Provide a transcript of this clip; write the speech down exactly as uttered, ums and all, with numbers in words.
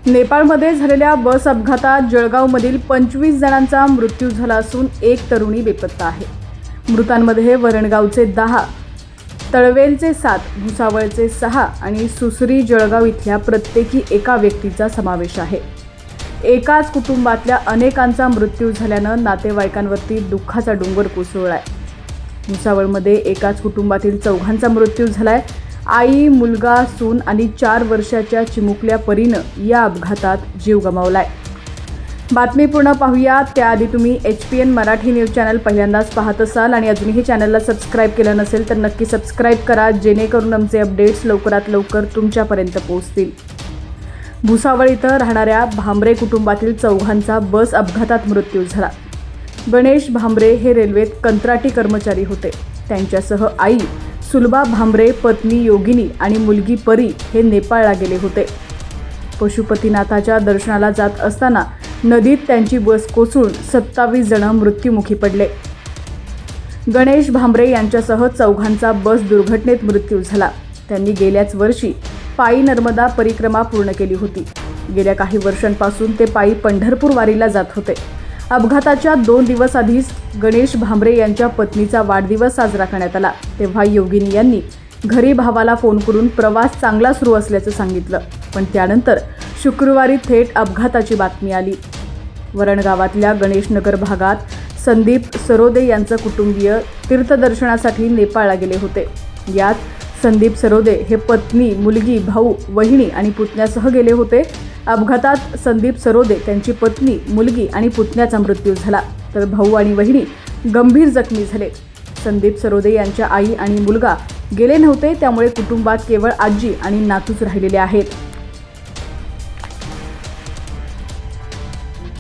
नेपाळमध्ये झालेल्या बस अपघातात जळगावमधील पंचवीस जणांचा मृत्यू झाला असून एक तरुणी बेपत्ता आहे। मृतांमध्ये वरणगावचे दहा, तळवेलचे सात, भुसावळचे सहा आणि सुसरी जळगाव इथल्या प्रत्येकी एका व्यक्तीचा समावेश आहे। एकाच कुटुंबातल्या अनेकांचा मृत्यू झाल्यानं नातेवाईकांवरती दुःखाचा डोंगर कोसळलाय। भुसावळमध्ये एकाच कुटुंबातील चौघांचा मृत्यू झालाय। आई, मुलगा, सून आणि चार वर्षाच्या चिमुकल्या परीनं या अपघातात जीव गमावलाय। बातमी पूर्ण पाहूया त्याआधी तुम्ही H P N Marathi news channel पहिल्यांदाच पाहत असाल आणि अजूनही चॅनलला सबस्क्राईब केलं नसेल तर नक्की सबस्क्राईब करा, जेणेकरून आमचे अपडेट्स लवकरात लवकर तुमच्यापर्यंत पोहोचतील। भुसावळ इथं राहणाऱ्या भांबरे कुटुंबातील चौघांचा बस अपघातात मृत्यू झाला। गणेश भांबरे हे रेल्वेत कंत्राटी कर्मचारी होते। त्यांच्यासह आई सुलभा भांबरे, पत्नी योगिनी आणि मुलगी परी हे नेपाळला गेले होते। पशुपतीनाथाच्या दर्शनाला जात असताना नदीत त्यांची बस कोसळून सत्तावीस जण मृत्युमुखी पडले। गणेश भांबरे यांच्यासह चौघांचा बस दुर्घटनेत मृत्यू झाला। त्यांनी गेल्याच वर्षी पायी नर्मदा परिक्रमा पूर्ण केली होती। गेल्या काही वर्षांपासून ते पायी पंढरपूर वारीला जात होते। अपघाताच्या दोन दिवस आधीच गणेश भांबरे यांच्या पत्नीचा वाढदिवस साजरा करण्यात आला, तेव्हा योगिनी यांनी घरी भावाला फोन करून प्रवास चांगला सुरू असल्याचं सांगितलं, पण त्यानंतर शुक्रवारी थेट अपघाताची बातमी आली। वरणगावातल्या गणेशनगर भागात संदीप सरोदे यांचं कुटुंबीय तीर्थदर्शनासाठी नेपाळला गेले होते। यात संदीप सरोदे हे पत्नी, मुलगी, भाऊ, वहिनी आणि पुतण्यासह गेले होते। अपघातात संदीप सरोदे, त्यांची पत्नी, मुलगी आणि पुतण्याचा मृत्यू झाला, तर भाऊ आणि वहिनी गंभीर जखमी झाले। संदीप सरोदे यांच्या आई आणि मुलगा गेले नव्हते, त्यामुळे कुटुंबात केवळ आजी आणि नातूच राहिलेले आहेत।